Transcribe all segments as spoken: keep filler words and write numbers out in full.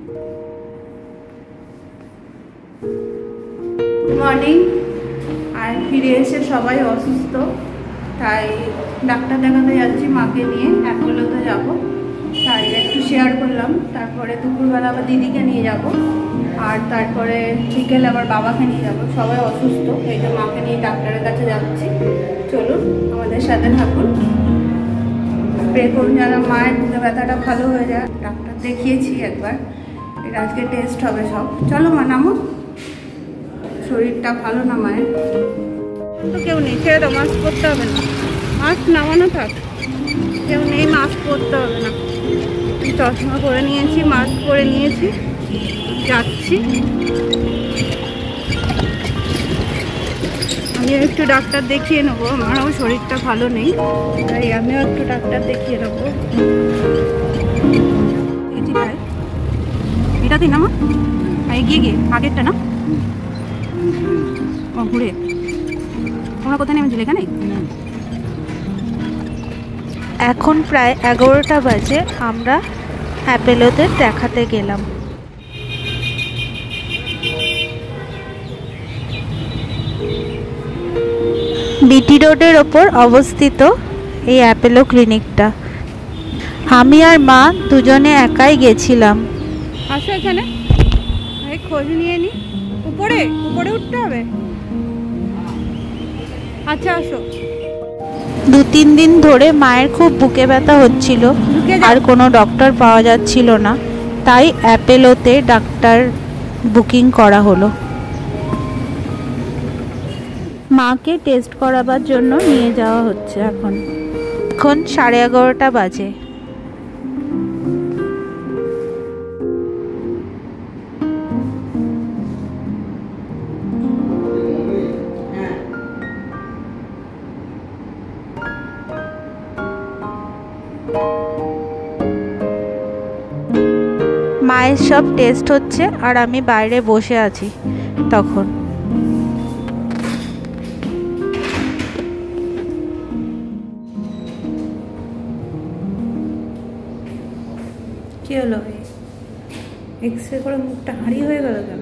Good morning. আর ফিরে এসে সবাই অসুস্থ, তাই ডাক্তার দেখাতে যাচ্ছি মাকে নিয়ে। অ্যাপোলোতে যাব, তাই একটু শেয়ার করলাম। তারপরে দুপুরবেলা আবার দিদিকে নিয়ে যাব, আর তারপরে বিকেলে আবার বাবাকে নিয়ে যাব। সবাই অসুস্থ, এই যে মাকে নিয়ে ডাক্তারের কাছে যাচ্ছি। চলুন আমাদের সাথে থাকুন, প্রে করুন যেন মায়ের বুকে ব্যথাটা ভালো হয়ে যায়। ডাক্তার দেখিয়েছি একবার, এটা আজকে টেস্ট হবে সব। চলো মা, নামো। শরীরটা ভালো না মায়ের। তো কেউ নেই, ছেড়ে দাও, মাস্ক পরতে হবে না। মাস্ক নামানো থাক, কেউ নেই, মাস্ক পরতে হবে না। চশমা পরে নিয়েছি, মাস্ক পরে নিয়েছি, যাচ্ছি। আমিও একটু ডাক্তার দেখিয়ে নেবো, আমারও শরীরটা ভালো নেই, তাই আমিও একটু ডাক্তার দেখিয়ে নেবো। এটাতেই না মা, এগিয়ে গিয়ে আগেরটা না, ও ঘুরে। তোমরা কোথায় নেমেছিলে? এখানে। এখন প্রায় এগারোটা বাজে, আমরা অ্যাপেলোতে দেখাতে গেলাম। বিটি রোডের ওপর অবস্থিত এই অ্যাপেলো ক্লিনিকটা। আমি আর মা দুজনে একাই গেছিলাম। আসো এখানে, খোঁজ নিয়ে নি। উপরে উপরে উঠতে হবে। আচ্ছা আসো। দু তিন দিন ধরে মায়ের খুব বুকে ব্যথা হচ্ছিল, আর কোনো ডক্টর পাওয়া যাচ্ছিল না, তাই অ্যাপেলোতে ডাক্তার বুকিং করা হলো। মাকে টেস্ট করাবার জন্য নিয়ে যাওয়া হচ্ছে। এখন এখন সাড়ে এগারোটা বাজে। মায়ের সব টেস্ট হচ্ছে, আর আমি বাইরে বসে আছি। তখন কি হলো? এক্স রে করে মুখটা হারিয়ে হয়ে গেল কেন?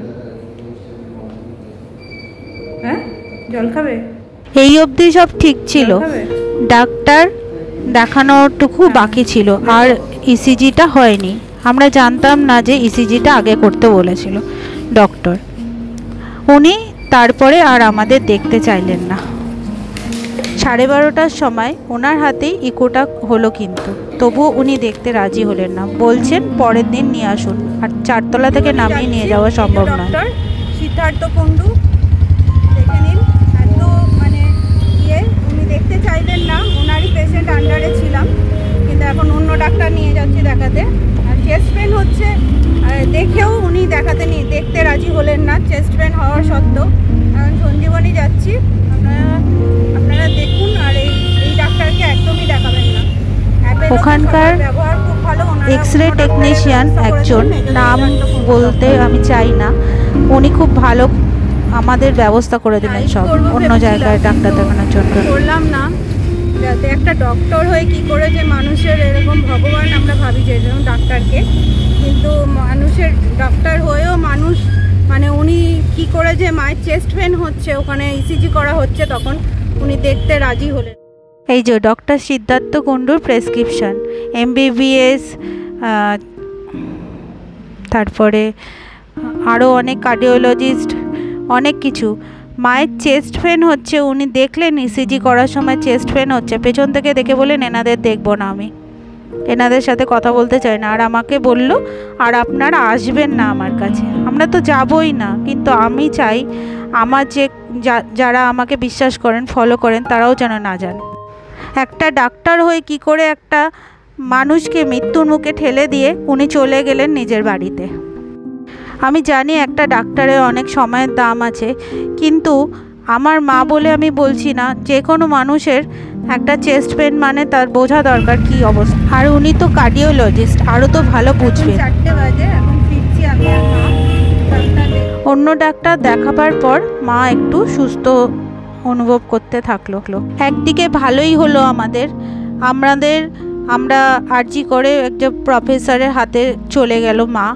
হ্যাঁ, জল খাবে? এই অবধি সব ঠিক ছিল, ডাক্তার দেখানোটুকু বাকি ছিল, আর ইসিজিটা হয়নি। আমরা জানতাম না যে ইসিজিটা আগে করতে বলেছিল ডক্টর। উনি তারপরে আর আমাদের দেখতে চাইলেন না। সাড়ে বারোটার সময় ওনার হাতেই ইকোটা হলো, কিন্তু তবুও উনি দেখতে রাজি হলেন না। বলছেন পরের দিন নিয়ে আসুন, আর চারতলা থেকে নামিয়ে নিয়ে যাওয়া সম্ভব নয়। সিদ্ধার্থ কুণ্ডু, দেখে নিন। এত মানে ইয়ে, উনি দেখতে চাইলেন না, ওনারই পেশেন্ট আন্ডারে ছিলাম, কিন্তু এখন অন্য ডাক্তার নিয়ে যাচ্ছি দেখাতে। আর চেস্ট পেন হচ্ছে দেখেও উনি দেখাতে নিয়ে দেখতে রাজি হলেন না, চেস্ট পেন হওয়ার সত্ত্বেও। এখন সঞ্জীবনী যাচ্ছি, আপনারা আপনারা দেখুন। আর এই এই ডাক্তারকে একদমই দেখাবেন না। ওখানকার এক্স রে টেকনিশিয়ান একজন, নাম বলতে আমি চাই না, উনি খুব ভালো আমাদের ব্যবস্থা করে দিলেন সব অন্য জায়গায় ডাক্তার দেখানোর জন্য। বললাম না, যাতে একটা ডক্টর হয়ে কি করে যে মানুষের এরকম ভগবান আমরা ভাবি যে এরকম ডাক্তারকে, কিন্তু মানুষের ডাক্তার হয়েও মানুষ মানে উনি কি করে যে মায়ের চেস্ট পেন হচ্ছে, ওখানে ইসিজি করা হচ্ছে, তখন উনি দেখতে রাজি হলেন। এই যে ডক্টর সিদ্ধার্থ কুণ্ডুর প্রেসক্রিপশন, এমবিবিএস, তারপরে আরও অনেক কার্ডিওলজিস্ট, অনেক কিছু। মায়ের চেস্ট পেন হচ্ছে, উনি দেখলেন ইসিজি করার সময় চেস্ট পেন হচ্ছে, পেছন থেকে দেখে বলেন এনাদের দেখবো না, আমি এনাদের সাথে কথা বলতে চাই না। আর আমাকে বলল, আর আপনারা আসবেন না আমার কাছে। আমরা তো যাবই না, কিন্তু আমি চাই আমার যে যারা আমাকে বিশ্বাস করেন, ফলো করেন, তারাও যেন না যান। একটা ডাক্তার হয়ে কি করে একটা মানুষকে মৃত্যুর মুখে ঠেলে দিয়ে উনি চলে গেলেন নিজের বাড়িতে। আমি জানি একটা ডাক্তারের অনেক সময়ের দাম আছে, কিন্তু আমার মা বলে আমি বলছি না, যে কোনো মানুষের একটা চেস্ট পেন মানে তার বোঝা দরকার কী অবস্থা। আর উনি তো কার্ডিওলজিস্ট, আরও তো ভালো বুঝবেন। চারটে বাজে, এখন ফিরছি আমি আর মা। অন্য ডাক্তার দেখাবার পর মা একটু সুস্থ অনুভব করতে থাকলো। একদিকে ভালোই হলো আমাদের, আমাদের আমরা আর্জি করে একজন প্রফেসরের হাতে চলে গেল মা।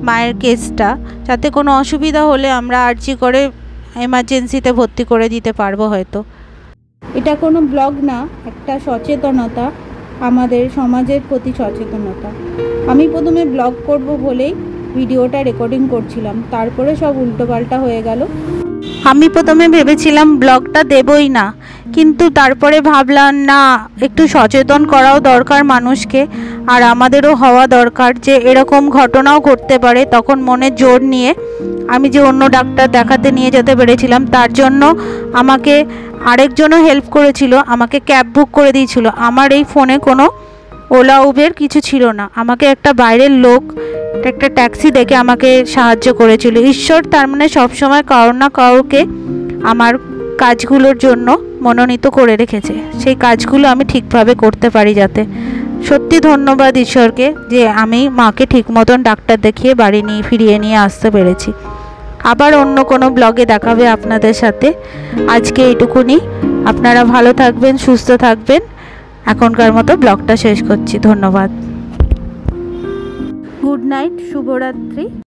মায়ের কেসটা, যাতে কোনো অসুবিধা হলে আমরা আর্জি করে এমার্জেন্সিতে ভর্তি করে দিতে পারবো হয়তো। এটা কোনো ব্লগ না, একটা সচেতনতা, আমাদের সমাজের প্রতি সচেতনতা। আমি প্রথমে ব্লগ করব বলেই ভিডিওটা রেকর্ডিং করছিলাম, তারপরে সব উল্টোপাল্টা হয়ে গেল। আমি প্রথমে ভেবেছিলাম ব্লগটা দেবই না, কিন্তু তারপরে ভাবলাম না, একটু সচেতন করাও দরকার মানুষকে, আর আমাদেরও হওয়া দরকার যে এরকম ঘটনাও ঘটতে পারে। তখন মনে জোর নিয়ে আমি যে অন্য ডাক্তার দেখাতে নিয়ে যেতে পেরেছিলাম, তার জন্য আমাকে আরেকজনও হেল্প করেছিল, আমাকে ক্যাব বুক করে দিয়েছিল। আমার এই ফোনে কোনো ওলা উবের কিছু ছিল না, আমাকে একটা বাইরের লোক একটা ট্যাক্সি দেখে আমাকে সাহায্য করেছিল। ঈশ্বর তার মানে সবসময় কারোর না কারোকে আমার কাজগুলোর জন্য মনোনীত করে রেখেছে, সেই কাজগুলো আমি ঠিকভাবে করতে পারি যাতে। সত্যি ধন্যবাদ ঈশ্বরকে যে আমি মাকে ঠিক মতন ডাক্তার দেখিয়ে বাড়ি নিয়ে ফিরিয়ে নিয়ে আসতে পেরেছি। আবার অন্য কোনো ব্লগে দেখাবে আপনাদের সাথে। আজকে এইটুকুনি, আপনারা ভালো থাকবেন, সুস্থ থাকবেন। এখনকার মতো ব্লগটা শেষ করছি। ধন্যবাদ, গুড নাইট, শুভরাত্রি।